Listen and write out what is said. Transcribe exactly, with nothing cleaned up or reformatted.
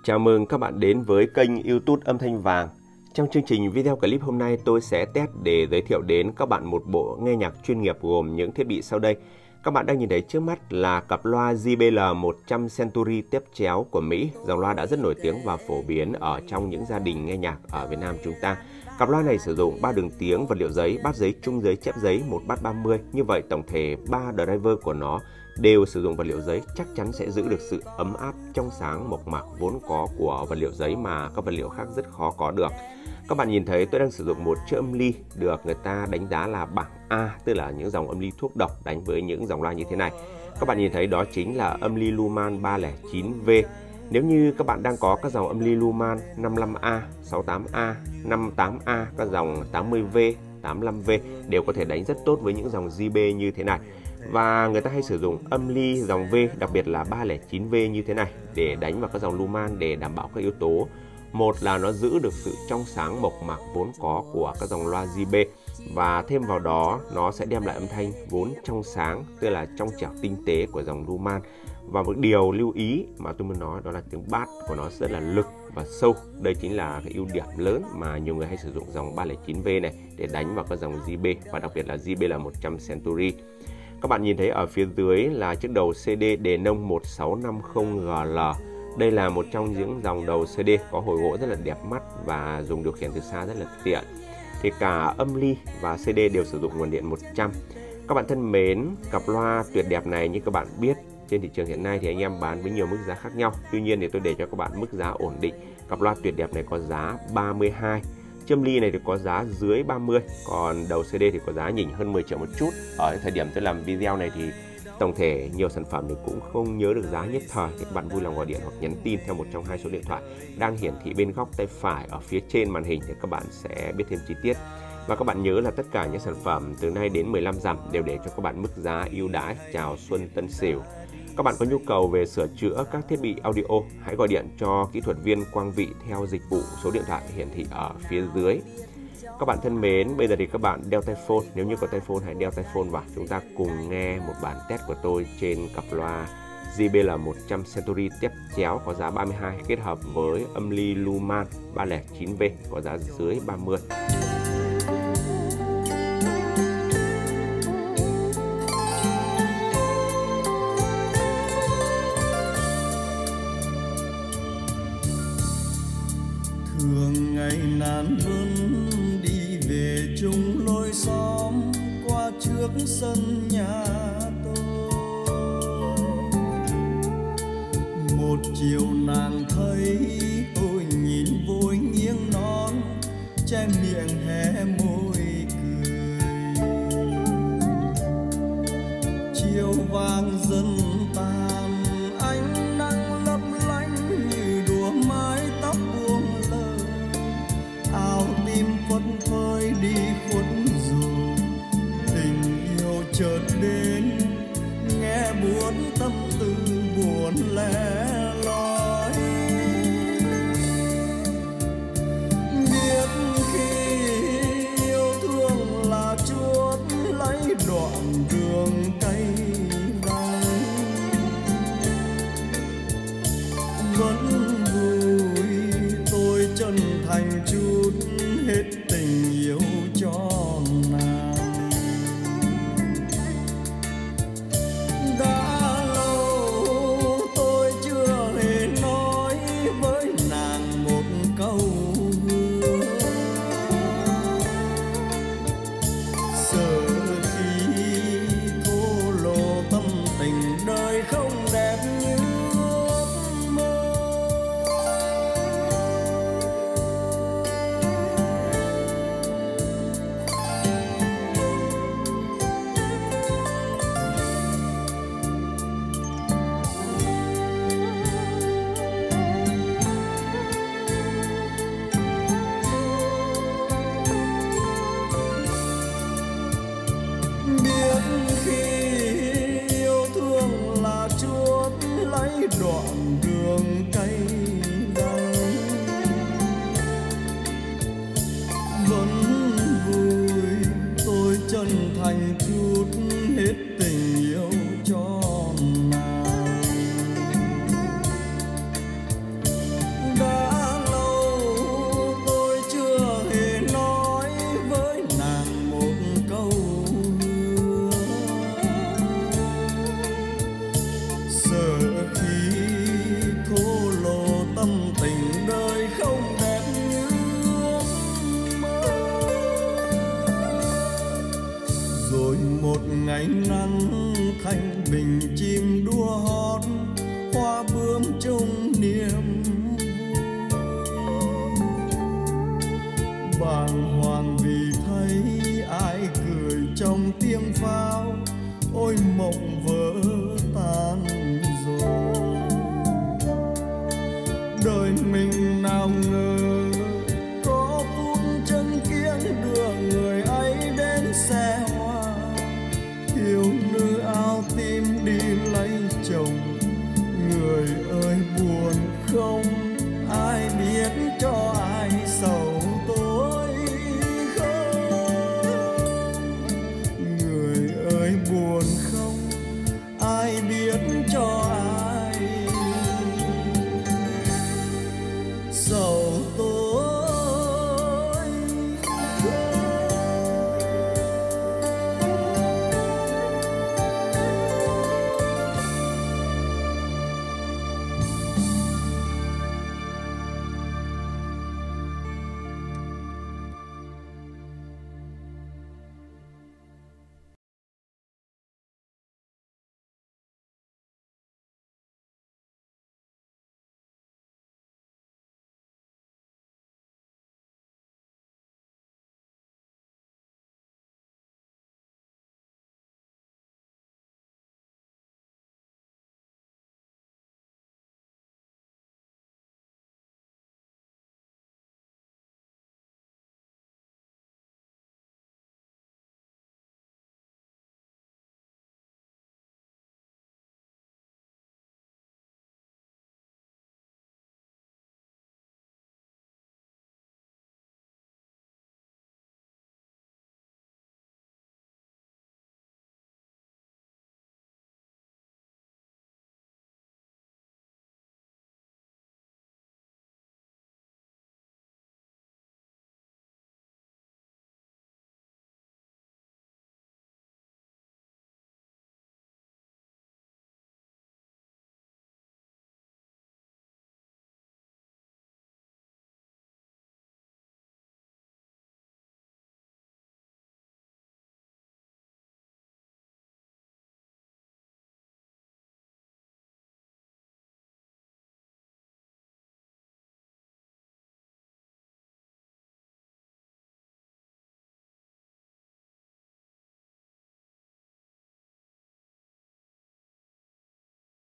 Chào mừng các bạn đến với kênh YouTube Âm Thanh Vàng. Trong chương trình video clip hôm nay tôi sẽ test để giới thiệu đến các bạn một bộ nghe nhạc chuyên nghiệp gồm những thiết bị sau đây. Các bạn đang nhìn thấy trước mắt là cặp loa J B L một trăm Century tiếp chéo của Mỹ. Dòng loa đã rất nổi tiếng và phổ biến ở trong những gia đình nghe nhạc ở Việt Nam chúng ta. Cặp loa này sử dụng ba đường tiếng, vật liệu giấy, bát giấy, trung giấy, chép giấy, một bát ba mươi. Như vậy tổng thể ba driver của nó đều sử dụng vật liệu giấy, chắc chắn sẽ giữ được sự ấm áp, trong sáng, mộc mạc vốn có của vật liệu giấy mà các vật liệu khác rất khó có được. Các bạn nhìn thấy tôi đang sử dụng một chiếc âm ly được người ta đánh giá là bảng A, tức là những dòng âm ly thuốc độc đánh với những dòng loa như thế này. Các bạn nhìn thấy đó chính là âm ly Luman ba không chín V. Nếu như các bạn đang có các dòng âm ly Luman năm mươi lăm A, sáu mươi tám A, năm mươi tám A, các dòng tám mươi V, tám mươi lăm V đều có thể đánh rất tốt với những dòng J B như thế này. Và người ta hay sử dụng âm ly dòng V, đặc biệt là ba không chín V như thế này để đánh vào các dòng Luman để đảm bảo các yếu tố. Một là nó giữ được sự trong sáng mộc mạc vốn có của các dòng loa J B, và thêm vào đó nó sẽ đem lại âm thanh vốn trong sáng, tức là trong trẻo tinh tế của dòng Luman. Và một điều lưu ý mà tôi muốn nói đó là tiếng bass của nó rất là lực và sâu. Đây chính là cái ưu điểm lớn mà nhiều người hay sử dụng dòng ba không chín V này để đánh vào các dòng J B, và đặc biệt là J B L một trăm Century. Các bạn nhìn thấy ở phía dưới là chiếc đầu xê đê đề nông một sáu năm không G L. Đây là một trong những dòng đầu xê đê có hồi gỗ rất là đẹp mắt và dùng điều khiển từ xa rất là tiện. Thì cả âm ly và xê đê đều sử dụng nguồn điện một trăm. Các bạn thân mến, cặp loa tuyệt đẹp này như các bạn biết, trên thị trường hiện nay thì anh em bán với nhiều mức giá khác nhau. Tuy nhiên thì tôi để cho các bạn mức giá ổn định. Cặp loa tuyệt đẹp này có giá ba mươi hai. Châm ly này thì có giá dưới ba mươi, còn đầu xê đê thì có giá nhỉnh hơn mười triệu một chút. Ở thời điểm tôi làm video này thì tổng thể nhiều sản phẩm thì cũng không nhớ được giá nhất thời, thì các bạn vui lòng gọi điện hoặc nhắn tin theo một trong hai số điện thoại đang hiển thị bên góc tay phải ở phía trên màn hình để các bạn sẽ biết thêm chi tiết. Và các bạn nhớ là tất cả những sản phẩm từ nay đến mười lăm rằm đều để cho các bạn mức giá ưu đãi chào Xuân Tân Sửu. Các bạn có nhu cầu về sửa chữa các thiết bị audio, hãy gọi điện cho kỹ thuật viên Quang Vị theo dịch vụ số điện thoại hiển thị ở phía dưới. Các bạn thân mến, bây giờ thì các bạn đeo tai phone, nếu như có tai phone hãy đeo tai phone vào. Chúng ta cùng nghe một bản test của tôi trên cặp loa J B L một trăm Century tiếp chéo có giá ba mươi hai kết hợp với âm ly Luman ba không chín V có giá dưới ba mươi. Thường ngày nàn vân đi về chung lối xóm qua trước sân nhà tôi. Một chiều nàng thấy tôi nhìn vội nghiêng non, che miệng hé môi cười. Chiều vàng dần tàn, ánh nắng lấp lánh như đùa mái tóc buông lơi. Áo tim phất phới đi khuất rồi, tình yêu chợt đến nghe buồn tâm tư buồn lẻ loi. Biết khi yêu thương là chuốt lấy đoạn đường cay đắng, vẫn vui tôi chân thành chút hết tình yêu cho nàng. Đã lâu tôi chưa hề nói với nàng một câu hứa, giờ khi thổ lộ tâm tình đời không đẹp như ước mơ. Biết khi yêu thương là chuốt lấy đoạn đường cay đắng, vẫn vui tôi chân thành chút hết tình yêu cho nàng. bình chim đua hót, hoa bướm chung niềm vui. Bàng hoàng vì thấy ai cười trong tiếng pháo, ôi mộng